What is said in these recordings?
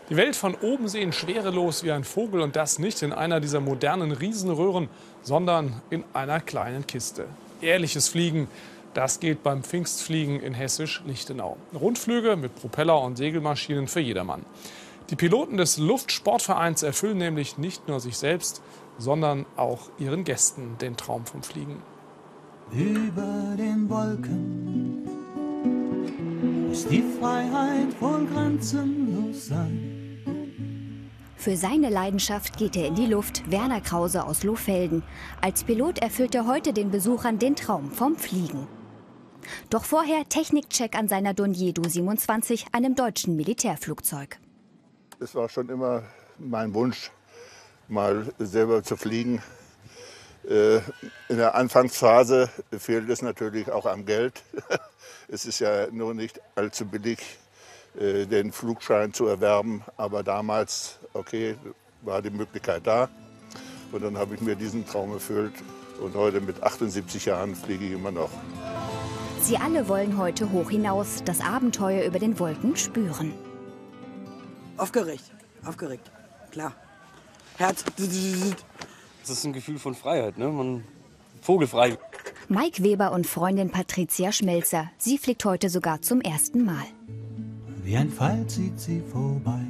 Die Welt von oben sehen, schwerelos wie ein Vogel, und das nicht in einer dieser modernen Riesenröhren, sondern in einer kleinen Kiste. Ehrliches Fliegen, das geht beim Pfingstfliegen in Hessisch-Lichtenau. Rundflüge mit Propeller und Segelmaschinen für jedermann. Die Piloten des Luftsportvereins erfüllen nämlich nicht nur sich selbst, sondern auch ihren Gästen den Traum vom Fliegen. Über den Wolken muss die Freiheit wohl grenzenlos sein. Für seine Leidenschaft geht er in die Luft, Werner Krause aus Lohfelden. Als Pilot erfüllt er heute den Besuchern den Traum vom Fliegen. Doch vorher Technikcheck an seiner Dornier Du-27, einem deutschen Militärflugzeug. Es war schon immer mein Wunsch, mal selber zu fliegen. In der Anfangsphase fehlt es natürlich auch am Geld. Es ist ja nur nicht allzu billig, den Flugschein zu erwerben. Aber damals, okay, war die Möglichkeit da. Und dann habe ich mir diesen Traum erfüllt. Und heute mit 78 Jahren fliege ich immer noch. Sie alle wollen heute hoch hinaus, das Abenteuer über den Wolken spüren. Aufgeregt, klar. Herz. Das ist ein Gefühl von Freiheit, ne? Vogelfrei. Mike Weber und Freundin Patricia Schmelzer. Sie fliegt heute sogar zum ersten Mal. Wie ein Pfeil zieht sie vorbei.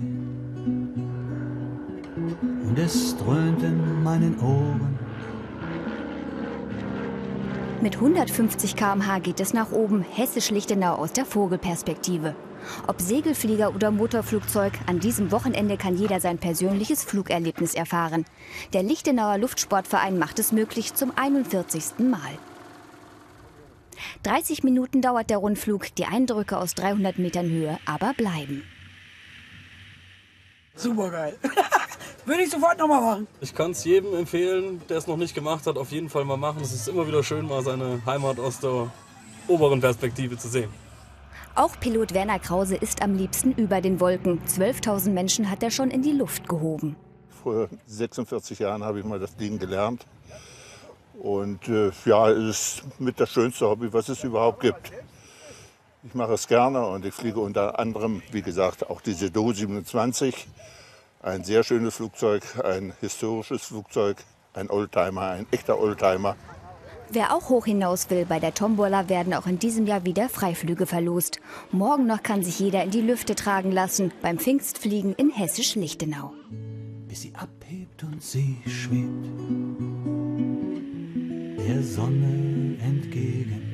Und es dröhnt in meinen Ohren. Mit 150 km/h geht es nach oben, Hessisch-Lichtenau aus der Vogelperspektive. Ob Segelflieger oder Motorflugzeug, an diesem Wochenende kann jeder sein persönliches Flugerlebnis erfahren. Der Lichtenauer Luftsportverein macht es möglich zum 41. Mal. 30 Minuten dauert der Rundflug, die Eindrücke aus 300 Metern Höhe aber bleiben. Super geil. Würde ich sofort nochmal machen. Ich kann es jedem empfehlen, der es noch nicht gemacht hat, auf jeden Fall mal machen. Es ist immer wieder schön, mal seine Heimat aus der oberen Perspektive zu sehen. Auch Pilot Werner Krause ist am liebsten über den Wolken. 12.000 Menschen hat er schon in die Luft gehoben. Vor 46 Jahren habe ich mal das Fliegen gelernt. Und ja, es ist mit das schönste Hobby, was es überhaupt gibt. Ich mache es gerne und ich fliege unter anderem, wie gesagt, auch diese Du-27. Ein sehr schönes Flugzeug, ein historisches Flugzeug, ein Oldtimer, ein echter Oldtimer. Wer auch hoch hinaus will, bei der Tombola werden auch in diesem Jahr wieder Freiflüge verlost. Morgen noch kann sich jeder in die Lüfte tragen lassen, beim Pfingstfliegen in Hessisch-Lichtenau. Bis sie abhebt und sie schwebt der Sonne entgegen.